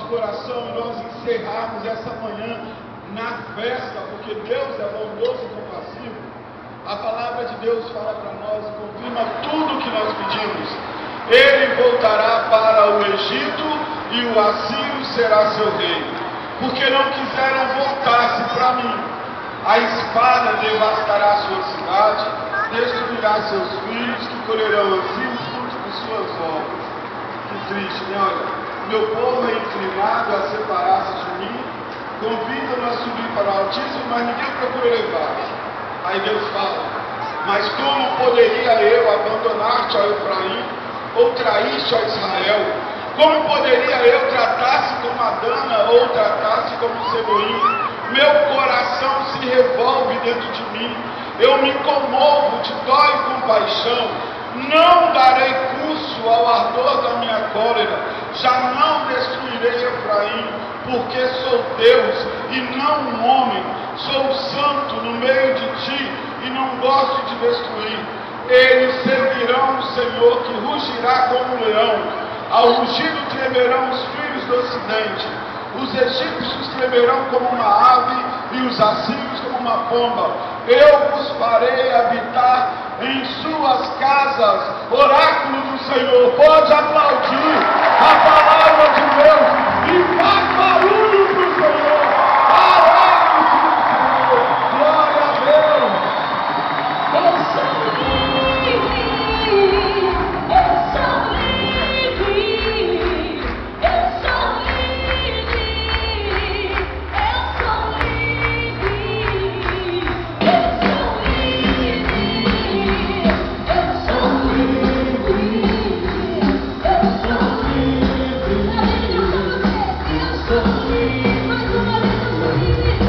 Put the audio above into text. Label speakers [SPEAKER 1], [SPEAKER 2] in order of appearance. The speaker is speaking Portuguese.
[SPEAKER 1] coração e nós encerrarmos essa manhã na festa, porque Deus é bondoso e compassivo, a palavra de Deus fala para nós e confirma tudo o que nós pedimos. Ele voltará para o Egito e o Assírio será seu rei, porque não quiseram voltar-se para mim. A espada devastará sua cidade, destruirá seus filhos, que colherão assim os frutos de suas obras. Que triste, né? Olha, meu povo é inclinado a separar-se de mim, convida-me a subir para o Altíssimo, mas ninguém procura levar. Aí Deus fala: mas como poderia eu abandonar-te, ó Efraim, ou trair-te, ó Israel? Como poderia eu tratar-se como a Dana, ou tratar-se como Seboim? Meu coração se revolve dentro de mim, eu me comovo de dó e compaixão. Não darei curso ao ardor da minha cólera, já não destruirei Efraim, porque sou Deus e não um homem, sou santo no meio de ti e não gosto de destruir. Eles servirão o Senhor, que rugirá como um leão, ao rugido tremerão os filhos do ocidente. Os egípcios tremerão como uma ave e os assírios como uma pomba. Eu vos farei habitar em suas casas. Oráculo do Senhor. Pode aplaudir a palavra de Deus e faz barulho para o Senhor. Oráculo do Senhor. Glória a Deus.
[SPEAKER 2] Eu sou livre. Eu sou livre. Eu sou livre. Eu sou livre. Eu sou livre. Eu sou livre. Eu sou livre. Eu sou livre. Mais uma vez eu sou livre.